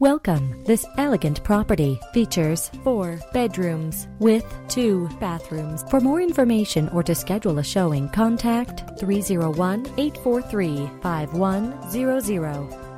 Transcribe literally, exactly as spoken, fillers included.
Welcome. This elegant property features four bedrooms with two bathrooms. For more information or to schedule a showing, contact three oh one, eight four three, five one zero zero.